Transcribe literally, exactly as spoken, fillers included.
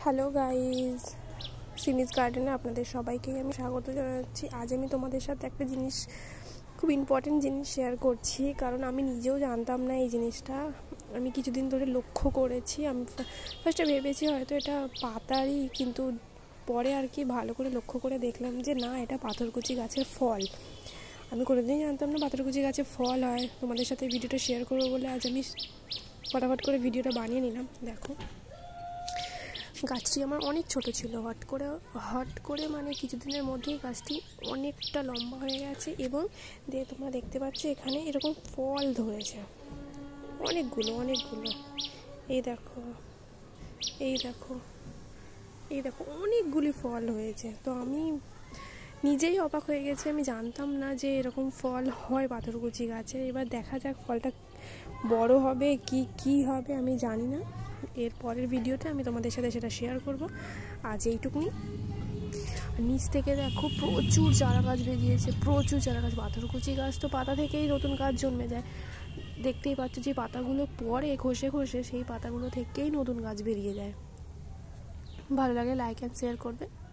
Hello guys, সিমিজ গার্ডেনে আপনাদের সবাইকেই আমি স্বাগত জানাচ্ছি। আজ আমি তোমাদের সাথে একটা জিনিস, খুব ইম্পর্টেন্ট জিনিস শেয়ার করছি, কারণ আমি নিজেও জানতাম না এই জিনিসটা। আমি কিছুদিন ধরে লক্ষ্য করেছি। আমি ফার্স্টে ভেবেছি হয়তো এটা পাতারই, কিন্তু পরে আর কি ভালো করে লক্ষ্য করে দেখলাম যে না, এটা পাথরকুচি গাছের ফল। আমি কোনোদিনই জানতাম না পাথরকুচি গাছে ফল হয়। তোমাদের সাথে ভিডিওটা শেয়ার করবো বলে আজ আমি ফটাফট করে ভিডিওটা বানিয়ে নিলাম। দেখো, গাছটি আমার অনেক ছোট ছিল, হট করে হট করে মানে কিছুদিনের মধ্যেই গাছটি অনেকটা লম্বা হয়ে গেছে এবং দিয়ে তোমরা দেখতে পাচ্ছ এখানে এরকম ফল ধরেছে অনেকগুলো অনেকগুলো এই দেখো এই দেখো এই দেখো অনেকগুলি ফল হয়েছে। তো আমি নিজেই অবাক হয়ে গেছি, আমি জানতাম না যে এরকম ফল হয় পাথরকুচি গাছে। এবার দেখা যাক ফলটা বড় হবে কি কি হবে আমি জানি না। এর পরের ভিডিওতে আমি তোমাদের সাথে সেটা শেয়ার করব। আজ এইটুকুনি। নিচ থেকে দেখো প্রচুর চারা গাছ বেরিয়েছে, প্রচুর চারা গাছ। পাথরকুচি গাছ তো পাতা থেকেই নতুন গাছ জন্মে যায়। দেখতেই পাচ্ছ যে পাতাগুলো পরে খসে খসে সেই পাতাগুলো থেকেই নতুন গাছ বেরিয়ে যায়। ভালো লাগে লাইক অ্যান্ড শেয়ার করবে।